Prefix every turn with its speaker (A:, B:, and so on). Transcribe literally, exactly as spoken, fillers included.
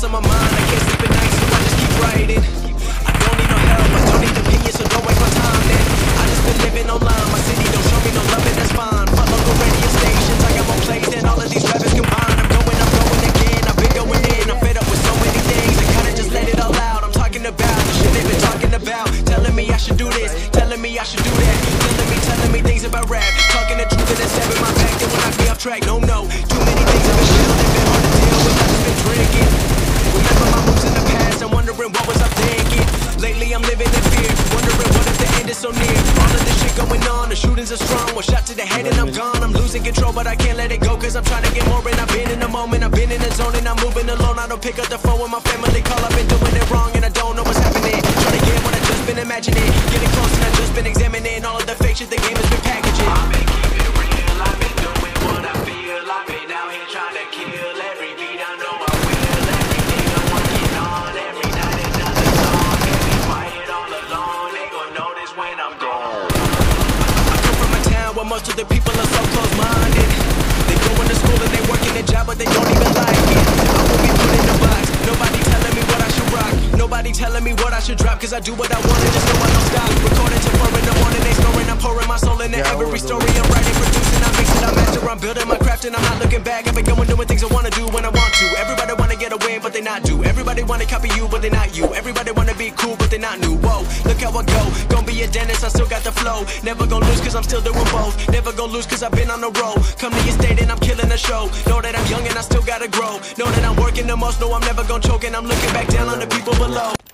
A: on my mind, I can't sleep at night, so I just keep writing. I don't need no help, I don't need opinions, so don't waste my time then. I just been living online, my city don't show me no love and that's fine. Fuck local radio stations, I got more plays than all of these rappers combined. I'm going, I'm going again, I've been going in, I'm fed up with so many things. I gotta just let it all out, I'm talking about the shit they've been talking about. Telling me I should do this, telling me I should do that. Telling me, telling me things about rap. Talking the truth and then stabbing my back, they will knock me off track. No, no, too many things have been shelled, they've been hard to deal with, I've just been drinking. Remember my moves in the past, I'm wondering what was I thinking. Lately I'm living in fear, wondering what if the end is so near. All of this shit going on, the shootings are strong. One shot to the head and I'm gone, I'm losing control but I can't let it go. Cause I'm trying to get more and I've been in the moment, I've been in the zone and I'm moving alone. I don't pick up the phone when my family call, I've been doing it wrong and I don't know what's happening. Trying to get what I've just been imagining, getting close and I've just been examining all of the fake shit the game has been packaging. I've been keeping it real, I've been doing what I feel. I've been out here trying to kill every beat, I know I will. Everything I'm working on, every night another song. Can't be quiet all alone, they gon' notice when I'm gone. I come from a town where most of the people are so close-minded. They go into school and they work in a job but they don't even like it. I won't be put in a box, nobody telling me what I should rock. Nobody telling me what I should drop, cause I do what I want and just know I don't stop. Recording till four in the morning, they snoring, I'm pouring my soul into every story. I'm writing, producing, I'm mixing, I'm master, I'm building my craft and I'm not looking back. I've been going doing things I wanna do when I want to. Everybody wanna get a win, but they not do. Everybody wanna copy you, but they not you. Everybody wanna be cool, but they not new. Whoa, look how I go, gonna be a dentist, I still got the flow. Never gonna lose cause I'm still doing both. Never gonna lose cause I've been on the road. Come to your state and I'm killing the show. Know that I'm young and I still gotta grow. Know that I'm working the most, know I'm never gonna choke and I'm looking back down on the people below.